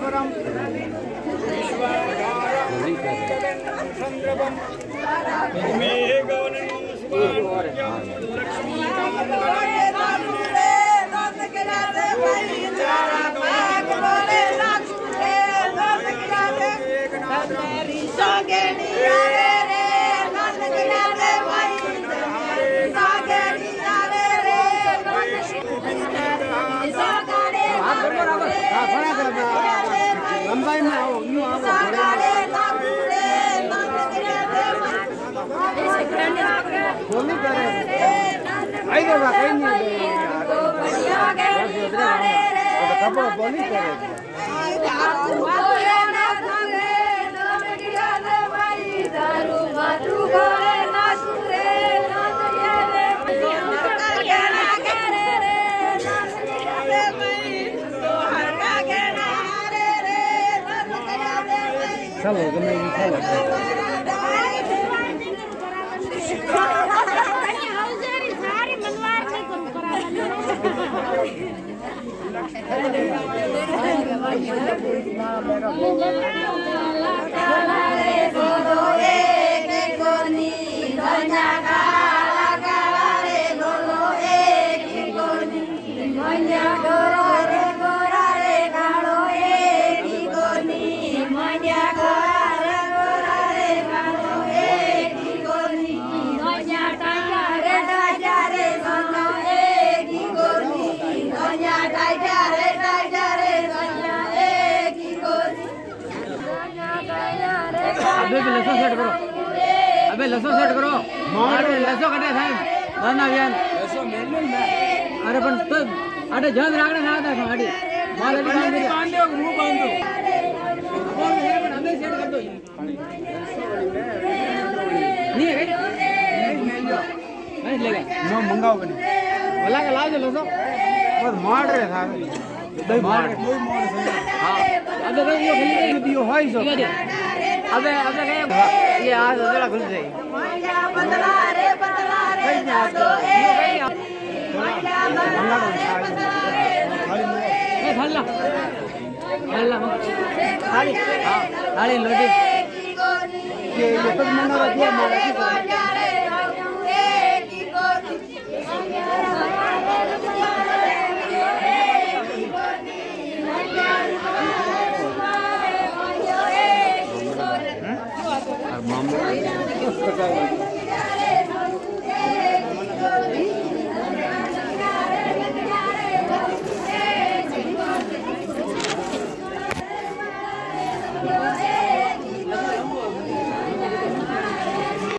परमेश्वरम चंद्रवम मेघवनं सुभान्यं लंबाई में आओ यूं आओ बोली करे आई देगा कहीं नहीं देगा कपड़ा बोली करे चलो मैं चलो अबे लहसुन सेट करो लहसुन कटे साहब वरना यार लहसुन मेल में अरे पण तो अरे जान रागणे ना था गाड़ी माल बांध दो मुंह बांध दो कौन है पण हमें सेट कर दो नहीं है नहीं लो नहीं लेगा नो मंगाओ बने भला का लाओ लहसुन और मार रहे साहब दही मार कोई मोड़ सही हां अबे ये खली दियो होई सो अबे ये आज जरा खुल जाए बदला रे दो एक खाली खाली लोटी ये तो मना रखिए